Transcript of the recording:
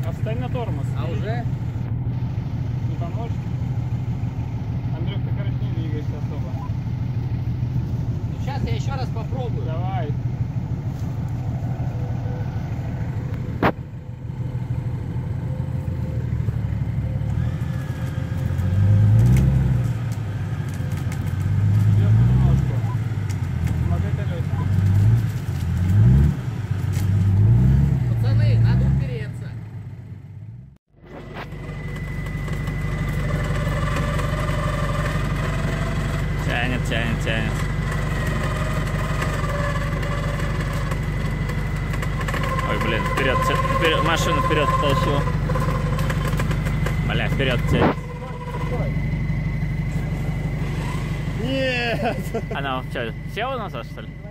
Встань на тормоз. А уже? Не поможет? Андрюх, ты, короче, не двигаешься особо. Ну, сейчас я еще раз попробую. Давай. Вверх немножко. Смотри колесико. Пацаны, надо упереться. Тянет, тянет, тянет. Ой, блин, вперед, машину вперед тащу. Бля, вперед тянет. Нет! Она что, села назад, что ли?